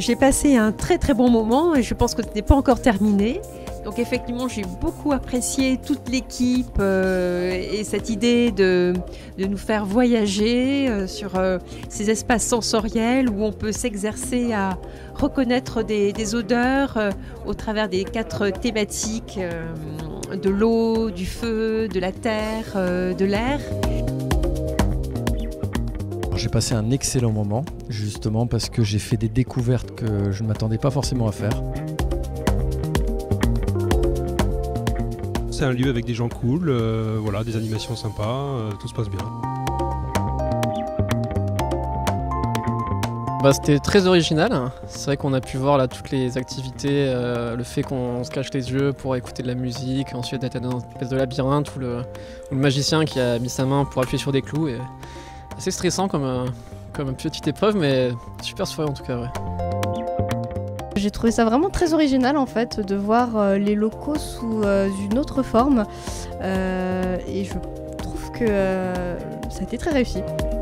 J'ai passé un très très bon moment et je pense que ce n'est pas encore terminé. Donc effectivement, j'ai beaucoup apprécié toute l'équipe et cette idée de nous faire voyager sur ces espaces sensoriels où on peut s'exercer à reconnaître des odeurs au travers des 4 thématiques de l'eau, du feu, de la terre, de l'air. J'ai passé un excellent moment, justement parce que j'ai fait des découvertes que je ne m'attendais pas forcément à faire. C'est un lieu avec des gens cool, voilà, des animations sympas, tout se passe bien. C'était très original. C'est vrai qu'on a pu voir là toutes les activités, le fait qu'on se cache les yeux pour écouter de la musique, ensuite d'être dans une espèce de labyrinthe où le magicien qui a mis sa main pour appuyer sur des clous. Et assez stressant comme petite épreuve, mais super soirée en tout cas. Ouais. J'ai trouvé ça vraiment très original en fait, de voir les locaux sous une autre forme et je trouve que ça a été très réussi.